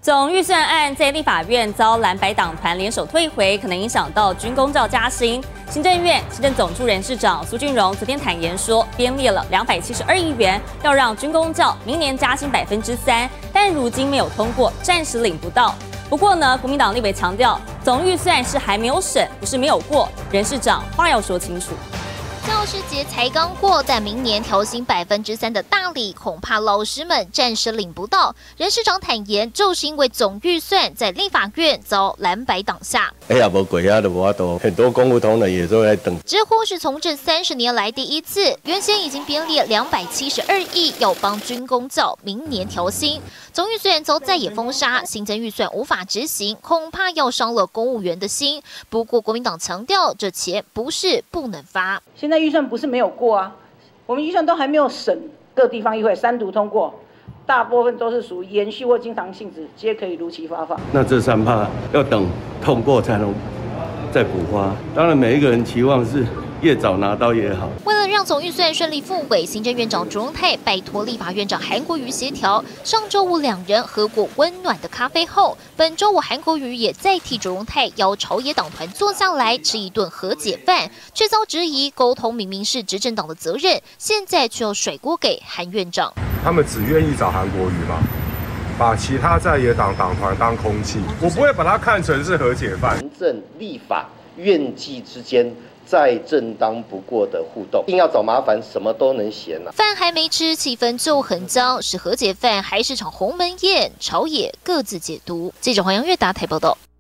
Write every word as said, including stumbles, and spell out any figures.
总预算案在立法院遭蓝白党团联手退回，可能影响到军公教加薪。行政院行政总处人事长苏俊荣昨天坦言说，编列了两百七十二亿元，要让军公教明年加薪百分之三，但如今没有通过，暂时领不到。不过呢，国民党立委强调，总预算是还没有审，不是没有过。人事长话要说清楚。 教师节才刚过，但明年调薪百分之三的大礼，恐怕老师们暂时领不到。人事长坦言，就是因为总预算在立法院遭蓝白挡下。 哎呀，无鬼啊，都无法度，很多公务同仁也都在等。 直呼是从政三十年来第一次，原先已经编列两百七十二亿，要帮军公教明年调薪。总预算遭在野封杀，新增预算无法执行，恐怕要伤了公务员的心。不过国民党强调，这钱不是不能发。 现在预算不是没有过啊，我们预算都还没有审，各地方议会三读通过，大部分都是属于延续或经常性质，皆可以如期发放。 那这三趴要等通过才能再补发，当然每一个人期望是越早拿到越好。 为了让总预算顺利复委，行政院长卓荣泰拜托立法院长韩国瑜协调。上周五两人喝过温暖的咖啡后，本周五韩国瑜也再替卓荣泰邀朝野党团坐下来吃一顿和解饭，却遭质疑沟通明明是执政党的责任，现在却要甩锅给韩院长。 他们只愿意找韩国瑜吗？把其他在野党党团当空气，我不会把它看成是和解饭。 行政、立法、院际之间。 再正当不过的互动，硬要找麻烦，什么都能嫌啊！ 饭还没吃，气氛就很僵，是和解饭还是场鸿门宴？朝野各自解读。记者黄阳月答台报道。